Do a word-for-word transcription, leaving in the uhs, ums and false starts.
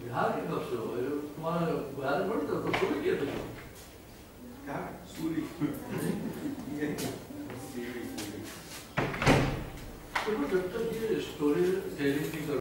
बिहार के कब से हो? तुम्हारा बिहार में तो तो शुरू किया था क्या सूरी जब तक ये स्टोरी टेलिंग की